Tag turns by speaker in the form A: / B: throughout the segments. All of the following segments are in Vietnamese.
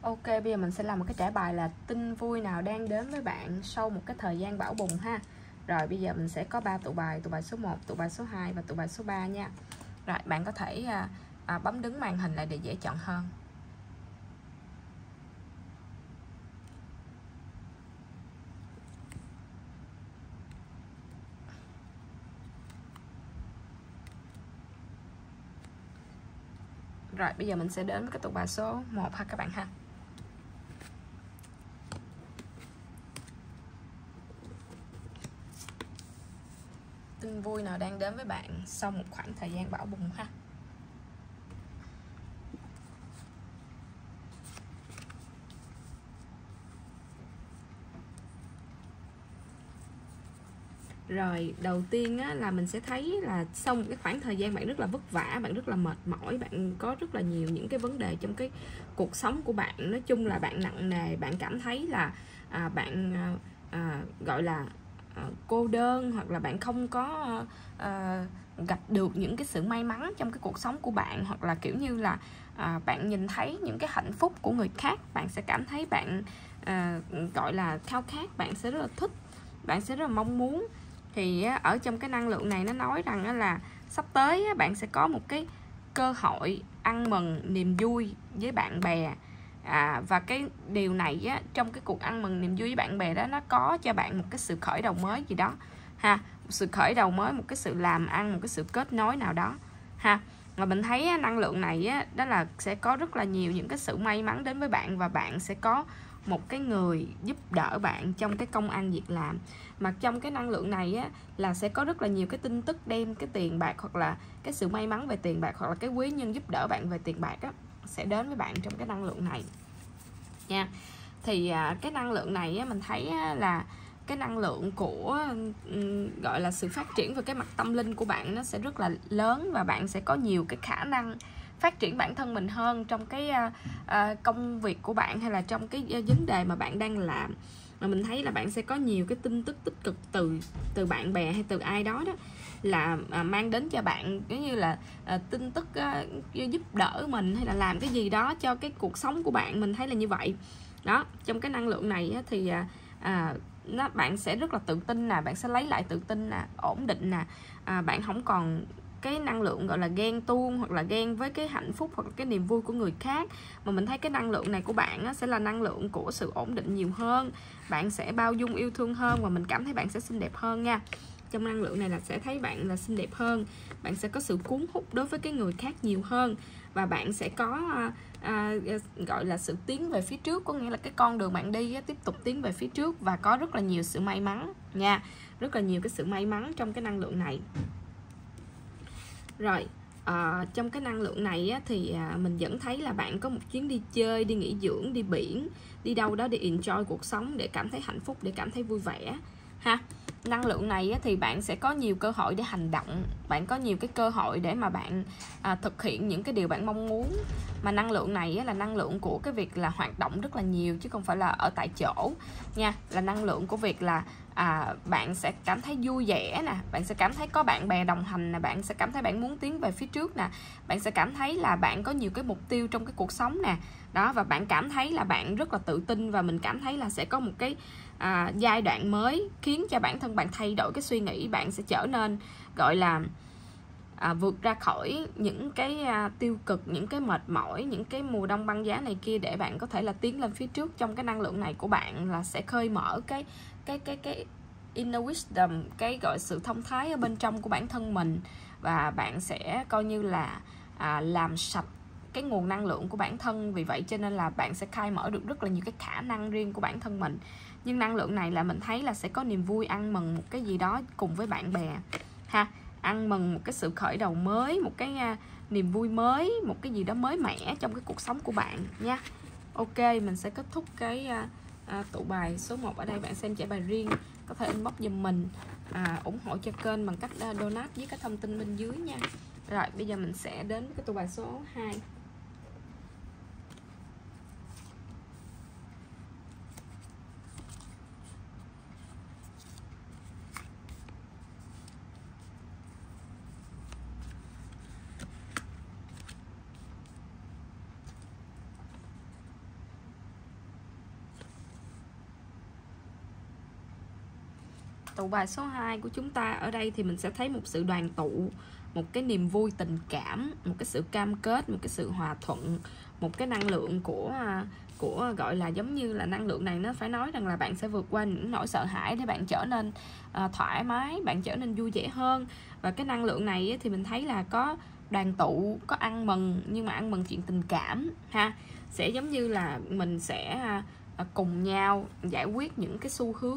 A: Ok, bây giờ mình sẽ làm một cái trải bài là tin vui nào đang đến với bạn sau một cái thời gian bão bùng ha. Rồi bây giờ mình sẽ có 3 tụ bài số 1, tụ bài số 2 và tụ bài số 3 nha. Rồi bạn có thể bấm đứng màn hình lại để dễ chọn hơn. Rồi bây giờ mình sẽ đến với cái tụ bài số 1 ha các bạn ha. Tin vui nào đang đến với bạn sau một khoảng thời gian bão bùng ha. Rồi đầu tiên á, là mình sẽ thấy là sau một cái khoảng thời gian bạn rất là vất vả, bạn rất là mệt mỏi, bạn có rất là nhiều những cái vấn đề trong cái cuộc sống của bạn. Nói chung là bạn nặng nề, bạn cảm thấy là bạn gọi là cô đơn, hoặc là bạn không có gặp được những cái sự may mắn trong cái cuộc sống của bạn, hoặc là kiểu như là bạn nhìn thấy những cái hạnh phúc của người khác, bạn sẽ cảm thấy bạn gọi là khao khát, bạn sẽ rất là thích, bạn sẽ rất là mong muốn. Thì ở trong cái năng lượng này nó nói rằng là sắp tới bạn sẽ có một cái cơ hội ăn mừng niềm vui với bạn bè. Và cái điều này trong cái cuộc ăn mừng niềm vui với bạn bè đó, nó có cho bạn một cái sự khởi đầu mới gì đó ha, một sự khởi đầu mới, một cái sự làm ăn, một cái sự kết nối nào đó ha. Và mình thấy năng lượng này đó là sẽ có rất là nhiều những cái sự may mắn đến với bạn, và bạn sẽ có một cái người giúp đỡ bạn trong cái công ăn việc làm. Mà trong cái năng lượng này là sẽ có rất là nhiều cái tin tức đem cái tiền bạc, hoặc là cái sự may mắn về tiền bạc, hoặc là cái quý nhân giúp đỡ bạn về tiền bạc sẽ đến với bạn trong cái năng lượng này nha. Thì cái năng lượng này mình thấy là cái năng lượng của gọi là sự phát triển về cái mặt tâm linh của bạn nó sẽ rất là lớn, và bạn sẽ có nhiều cái khả năng phát triển bản thân mình hơn trong cái công việc của bạn, hay là trong cái vấn đề mà bạn đang làm. Mà mình thấy là bạn sẽ có nhiều cái tin tức tích cực từ bạn bè hay từ ai đó là mang đến cho bạn giống như là tin tức giúp đỡ mình, hay là làm cái gì đó cho cái cuộc sống của bạn. Mình thấy là như vậy đó. Trong cái năng lượng này thì bạn sẽ rất là tự tin nè, bạn sẽ lấy lại tự tin nè, ổn định nè, bạn không còn cái năng lượng gọi là ghen tuông, hoặc là ghen với cái hạnh phúc hoặc là cái niềm vui của người khác. Mà mình thấy cái năng lượng này của bạn sẽ là năng lượng của sự ổn định nhiều hơn, bạn sẽ bao dung yêu thương hơn, và mình cảm thấy bạn sẽ xinh đẹp hơn nha. Trong năng lượng này là sẽ thấy bạn là xinh đẹp hơn, bạn sẽ có sự cuốn hút đối với cái người khác nhiều hơn, và bạn sẽ có gọi là sự tiến về phía trước, có nghĩa là cái con đường bạn đi tiếp tục tiến về phía trước, và có rất là nhiều sự may mắn nha, rất là nhiều cái sự may mắn trong cái năng lượng này. Rồi trong cái năng lượng này thì mình vẫn thấy là bạn có một chuyến đi chơi, đi nghỉ dưỡng, đi biển, đi đâu đó để enjoy cuộc sống, để cảm thấy hạnh phúc, để cảm thấy vui vẻ ha. Năng lượng này thì bạn sẽ có nhiều cơ hội để hành động, bạn có nhiều cái cơ hội để mà bạn thực hiện những cái điều bạn mong muốn. Mà năng lượng này là năng lượng của cái việc là hoạt động rất là nhiều, chứ không phải là ở tại chỗ nha. Là năng lượng của việc là bạn sẽ cảm thấy vui vẻ nè, bạn sẽ cảm thấy có bạn bè đồng hành nè, bạn sẽ cảm thấy bạn muốn tiến về phía trước nè, bạn sẽ cảm thấy là bạn có nhiều cái mục tiêu trong cái cuộc sống nè đó. Và bạn cảm thấy là bạn rất là tự tin, và mình cảm thấy là sẽ có một cái giai đoạn mới khiến cho bản thân bạn thay đổi cái suy nghĩ, bạn sẽ trở nên gọi là vượt ra khỏi những cái tiêu cực, những cái mệt mỏi, những cái mùa đông băng giá này kia, để bạn có thể là tiến lên phía trước. Trong cái năng lượng này của bạn là sẽ khơi mở cái inner wisdom, cái gọi sự thông thái ở bên trong của bản thân mình, và bạn sẽ coi như là làm sạch cái nguồn năng lượng của bản thân. Vì vậy cho nên là bạn sẽ khai mở được rất là nhiều cái khả năng riêng của bản thân mình. Nhưng năng lượng này là mình thấy là sẽ có niềm vui ăn mừng một cái gì đó cùng với bạn bè ha, ăn mừng một cái sự khởi đầu mới, một cái niềm vui mới, một cái gì đó mới mẻ trong cái cuộc sống của bạn nha. Ok, mình sẽ kết thúc cái tụ bài số 1 ở đây. Bạn xem trải bài riêng có thể inbox giùm mình, ủng hộ cho kênh bằng cách donate với cái thông tin bên dưới nha. Rồi bây giờ mình sẽ đến với cái tụ bài số 2. Tụ bài số 2 của chúng ta ở đây thì mình sẽ thấy một sự đoàn tụ, một cái niềm vui tình cảm, một cái sự cam kết, một cái sự hòa thuận, một cái năng lượng của gọi là giống như là năng lượng này nó phải nói rằng là bạn sẽ vượt qua những nỗi sợ hãi để bạn trở nên thoải mái, bạn trở nên vui vẻ hơn. Và cái năng lượng này thì mình thấy là có đoàn tụ, có ăn mừng, nhưng mà ăn mừng chuyện tình cảm ha. Sẽ giống như là mình sẽ cùng nhau giải quyết những cái xu hướng,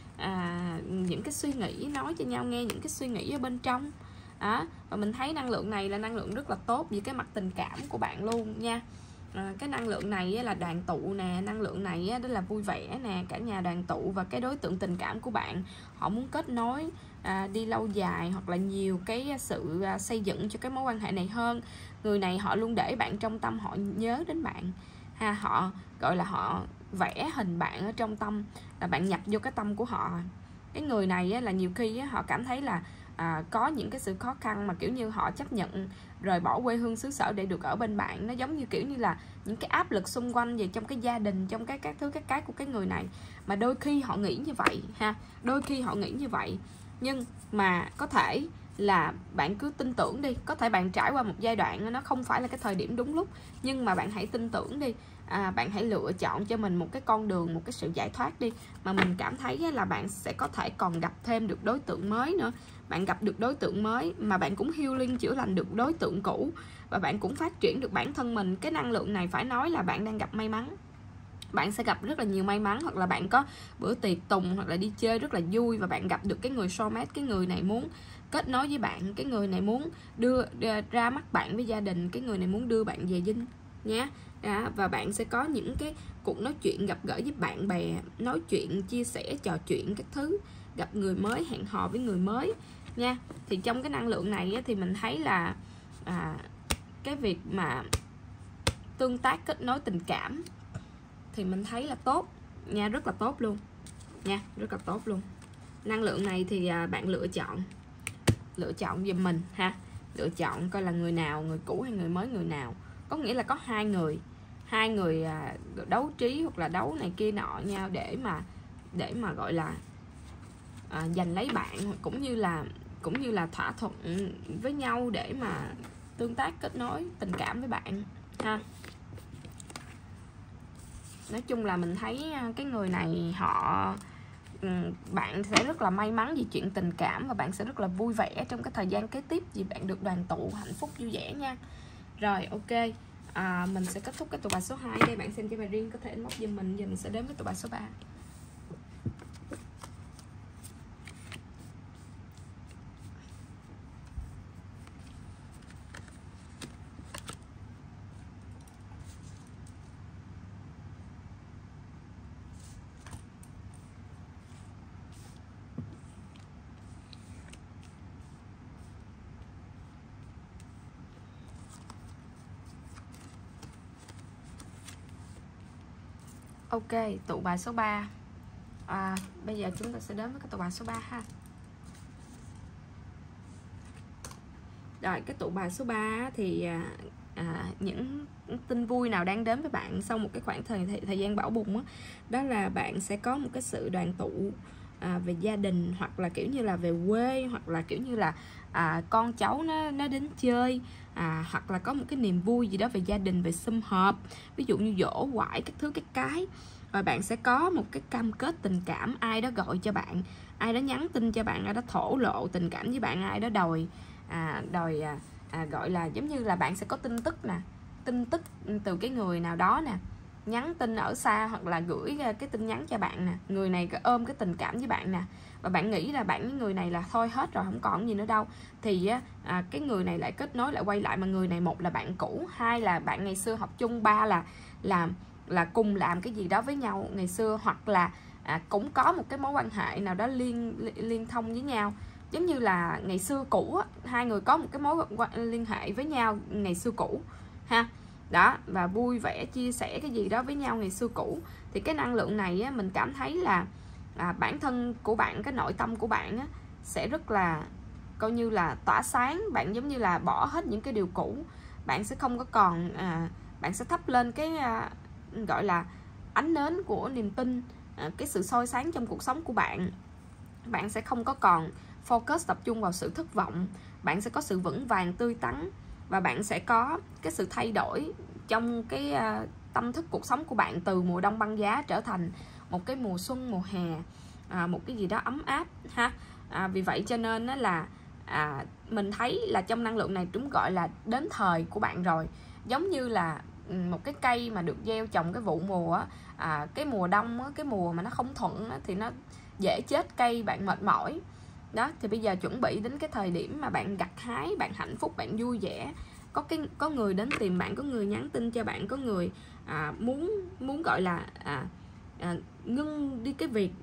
A: những cái suy nghĩ, nói cho nhau nghe những cái suy nghĩ ở bên trong đó. Và mình thấy năng lượng này là năng lượng rất là tốt về cái mặt tình cảm của bạn luôn nha. Cái năng lượng này là đoàn tụ nè, năng lượng này đó là vui vẻ nè, cả nhà đoàn tụ. Và cái đối tượng tình cảm của bạn họ muốn kết nối đi lâu dài, hoặc là nhiều cái sự xây dựng cho cái mối quan hệ này hơn. Người này họ luôn để bạn trong tâm, họ nhớ đến bạn ha, họ gọi là họ vẽ hình bạn ở trong tâm, là bạn nhập vô cái tâm của họ. Cái người này là nhiều khi họ cảm thấy là có những cái sự khó khăn mà kiểu như họ chấp nhận rời bỏ quê hương xứ sở để được ở bên bạn. Nó giống như kiểu như là những cái áp lực xung quanh về trong cái gia đình, trong các thứ các cái của cái người này. Mà đôi khi họ nghĩ như vậy ha, đôi khi họ nghĩ như vậy. Nhưng mà có thể là bạn cứ tin tưởng đi. Có thể bạn trải qua một giai đoạn nó không phải là cái thời điểm đúng lúc, nhưng mà bạn hãy tin tưởng đi. Bạn hãy lựa chọn cho mình một cái con đường, một cái sự giải thoát đi. Mà mình cảm thấy là bạn sẽ có thể còn gặp thêm được đối tượng mới nữa. Bạn gặp được đối tượng mới mà bạn cũng healing, chữa lành được đối tượng cũ, và bạn cũng phát triển được bản thân mình. Cái năng lượng này phải nói là bạn đang gặp may mắn. Bạn sẽ gặp rất là nhiều may mắn, hoặc là bạn có bữa tiệc tùng, hoặc là đi chơi rất là vui, và bạn gặp được cái người soulmate. Cái người này muốn kết nối với bạn, cái người này muốn đưa ra mắt bạn với gia đình, cái người này muốn đưa bạn về dinh nhé. Và bạn sẽ có những cái cuộc nói chuyện, gặp gỡ với bạn bè, nói chuyện, chia sẻ, trò chuyện các thứ, gặp người mới, hẹn hò với người mới nha. Thì trong cái năng lượng này thì mình thấy là cái việc mà tương tác, kết nối tình cảm thì mình thấy là tốt nha, rất là tốt luôn nha, rất là tốt luôn. Năng lượng này thì bạn lựa chọn giùm mình ha, lựa chọn coi là người nào, người cũ hay người mới, người nào. Có nghĩa là có hai người đấu trí hoặc là đấu này kia nọ nhau để mà gọi là giành lấy bạn, cũng như là thỏa thuận với nhau để mà tương tác, kết nối tình cảm với bạn ha. Nói chung là mình thấy cái người này bạn sẽ rất là may mắn vì chuyện tình cảm, và bạn sẽ rất là vui vẻ trong cái thời gian kế tiếp vì bạn được đoàn tụ hạnh phúc vui vẻ nha. Rồi ok, mình sẽ kết thúc cái tụ bài số 2 đây. Bạn xem cho bài riêng có thể inbox giùm mình. Giờ mình sẽ đến với tụ bài số 3. Ok, tụ bài số 3. Bây giờ chúng ta sẽ đến với cái tụ bài số 3 ha. Rồi, cái tụ bài số 3 thì những tin vui nào đang đến với bạn sau một cái khoảng thời gian bão bùng đó là bạn sẽ có một cái sự đoàn tụ về gia đình, hoặc là kiểu như là về quê, hoặc là kiểu như là con cháu nó đến chơi, hoặc là có một cái niềm vui gì đó về gia đình, về sum họp, ví dụ như giỗ quải các thứ cái. Và bạn sẽ có một cái cam kết tình cảm, ai đó gọi cho bạn, ai đó nhắn tin cho bạn, ai đó thổ lộ tình cảm với bạn, ai đó gọi là giống như là bạn sẽ có tin tức từ cái người nào đó nè, nhắn tin ở xa hoặc là gửi cái tin nhắn cho bạn nè. Người này ôm cái tình cảm với bạn nè, và bạn nghĩ là bạn với người này là thôi hết rồi, không còn gì nữa đâu. Thì cái người này lại kết nối, lại quay lại. Mà người này, một là bạn cũ, hai là bạn ngày xưa học chung, ba là cùng làm cái gì đó với nhau ngày xưa, hoặc là cũng có một cái mối quan hệ nào đó liên thông với nhau, giống như là ngày xưa cũ hai người có một cái mối liên hệ với nhau ngày xưa cũ ha. Đó, và vui vẻ chia sẻ cái gì đó với nhau ngày xưa cũ. Thì cái năng lượng này mình cảm thấy là bản thân của bạn, cái nội tâm của bạn sẽ rất là coi như là tỏa sáng. Bạn giống như là bỏ hết những cái điều cũ, bạn sẽ không có còn bạn sẽ thắp lên cái gọi là ánh nến của niềm tin, cái sự soi sáng trong cuộc sống của bạn. bạn sẽ không có còn focus tập trung vào sự thất vọng, bạn sẽ có sự vững vàng tươi tắn, và bạn sẽ có cái sự thay đổi trong cái tâm thức cuộc sống của bạn, từ mùa đông băng giá trở thành một cái mùa xuân, mùa hè, một cái gì đó ấm áp ha. Vì vậy cho nên là mình thấy là trong năng lượng này chúng gọi là đến thời của bạn rồi. Giống như là một cái cây mà được gieo trồng cái vụ mùa cái mùa đông cái mùa mà nó không thuận thì nó dễ chết cây, bạn mệt mỏi đó. Thì bây giờ chuẩn bị đến cái thời điểm mà bạn gặt hái, bạn hạnh phúc, bạn vui vẻ, có người đến tìm bạn, có người nhắn tin cho bạn, có người muốn gọi là ngưng đi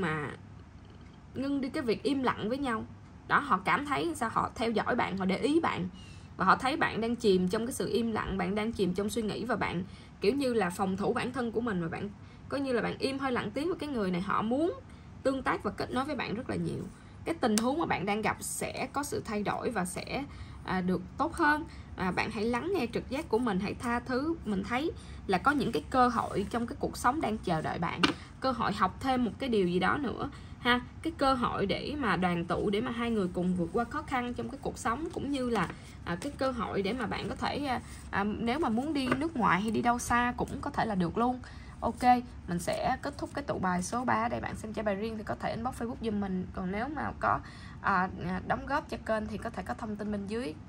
A: cái việc im lặng với nhau đó. Họ cảm thấy sao, họ theo dõi bạn, họ để ý bạn, và họ thấy bạn đang chìm trong cái sự im lặng, bạn đang chìm trong suy nghĩ, và bạn kiểu như là phòng thủ bản thân của mình, và bạn coi như là bạn im hơi lặng tiếng. Với cái người này họ muốn tương tác và kết nối với bạn rất là nhiều. Cái tình huống mà bạn đang gặp sẽ có sự thay đổi và sẽ được tốt hơn. Bạn hãy lắng nghe trực giác của mình, hãy tha thứ. Mình thấy là có những cái cơ hội trong cái cuộc sống đang chờ đợi bạn, cơ hội học thêm một cái điều gì đó nữa ha, cái cơ hội để mà đoàn tụ, để mà hai người cùng vượt qua khó khăn trong cái cuộc sống, cũng như là cái cơ hội để mà bạn có thể nếu mà muốn đi nước ngoài hay đi đâu xa cũng có thể là được luôn. Ok, mình sẽ kết thúc cái tụ bài số 3 đây. Bạn xem trả bài riêng thì có thể inbox Facebook giùm mình, còn nếu mà có đóng góp cho kênh thì có thể có thông tin bên dưới.